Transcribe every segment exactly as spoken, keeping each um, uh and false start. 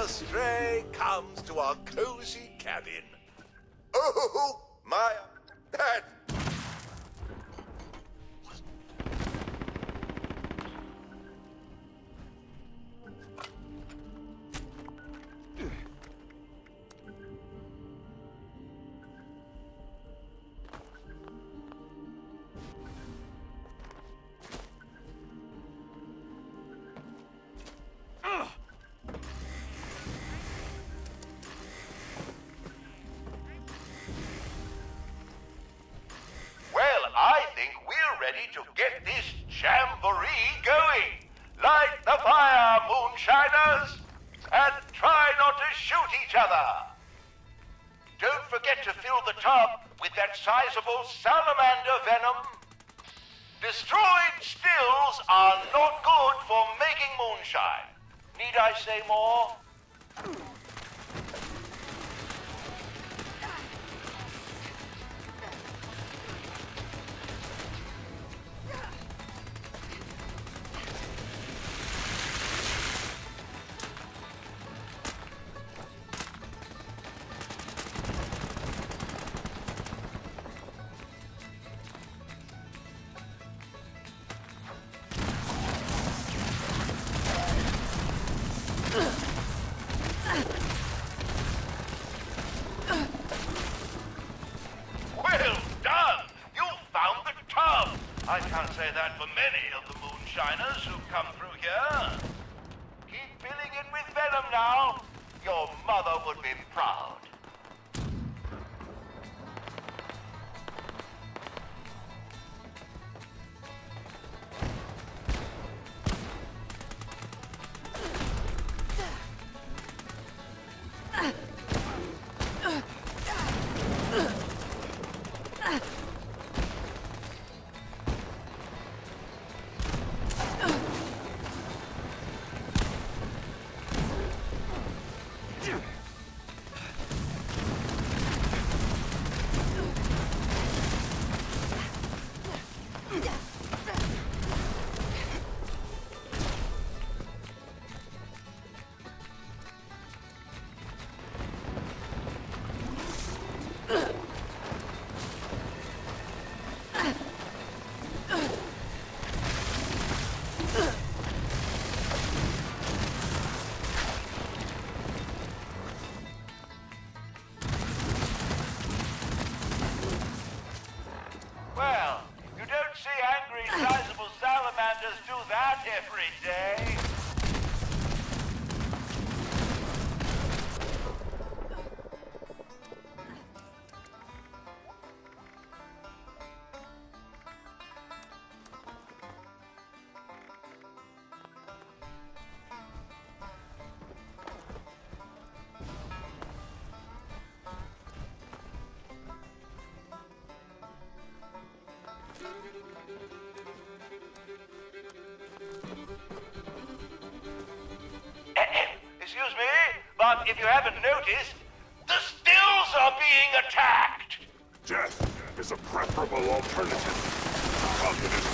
stray comes to our cozy cabin. Oh, my... That... to get this Jamboree going. Light the fire, Moonshiners, and try not to shoot each other. Don't forget to fill the tub with that sizable salamander venom. Destroyed stills are not good for making moonshine. Need I say more? I can't say that for many of the Moonshiners who've come through here. Keep filling it with venom now. Your mother would be proud. Well, you don't see angry, sizable salamanders do that every day. Excuse me, but if you haven't noticed, the stills are being attacked! Death is a preferable alternative. Communism.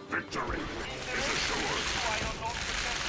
Victory is assured. Why you're not protected?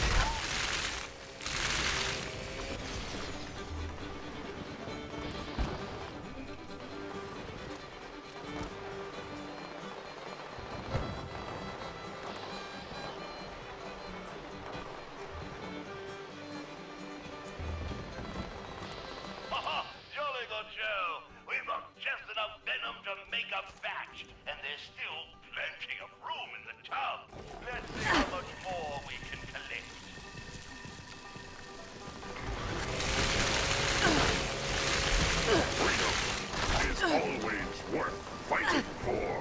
Haha, jolly good show. We've got just enough venom to make a batch, and there's still plenty of room in the tub. Let's see how much more we can collect. Freedom is always worth fighting for.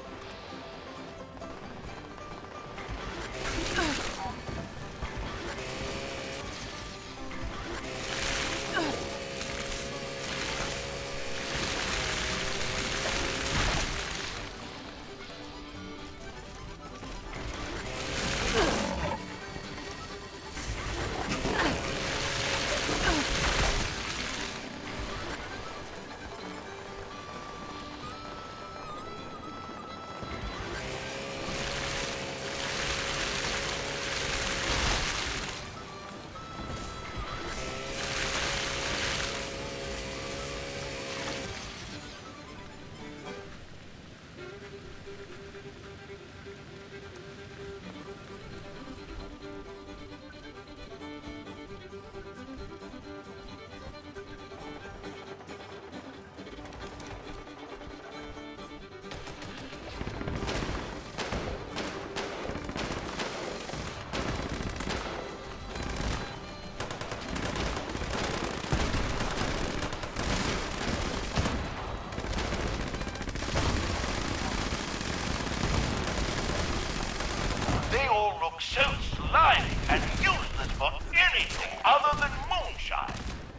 They all look so slimy and useless for anything other than moonshine.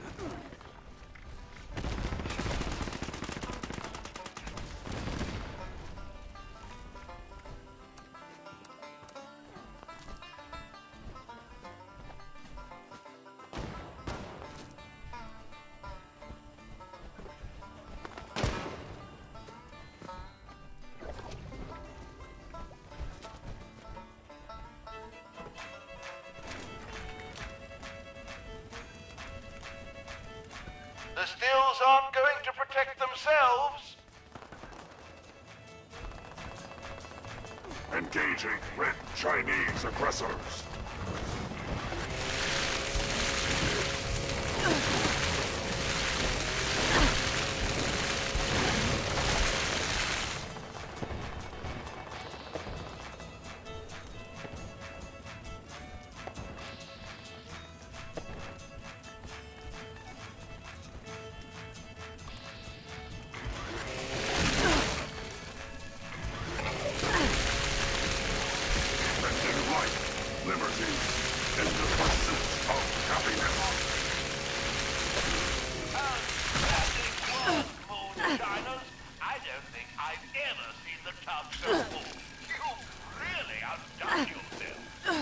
The stills aren't going to protect themselves. Engaging red Chinese aggressors. Defending life, liberty, in the pursuit of happiness. Outstanding work, moonshiners. I don't think I've ever seen the tub so full. You've really outdone yourself.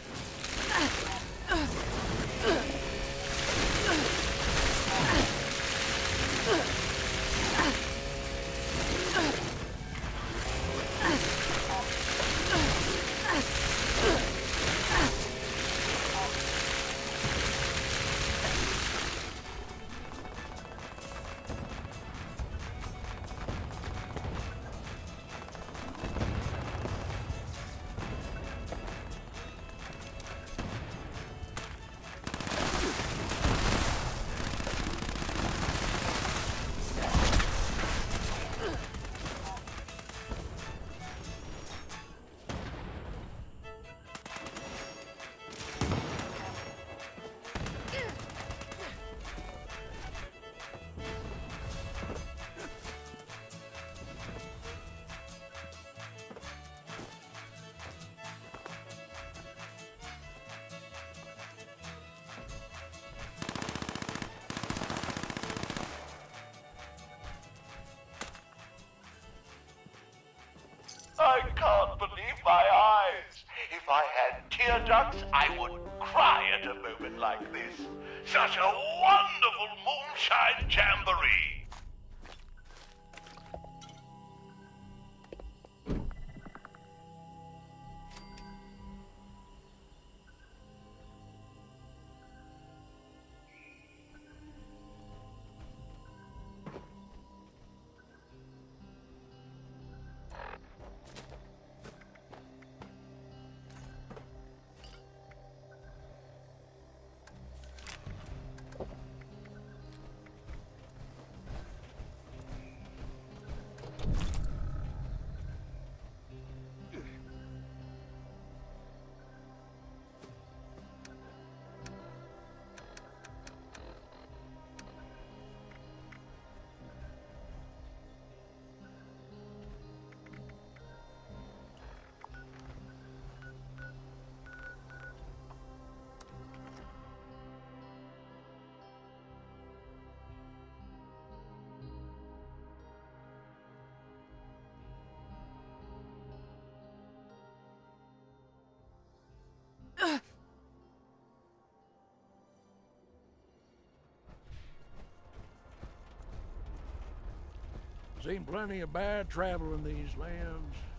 I can't believe my eyes. If I had tear ducts, I would cry at a moment like this. Such a wonderful moonshine jamboree. Seen plenty of bad travel in these lands.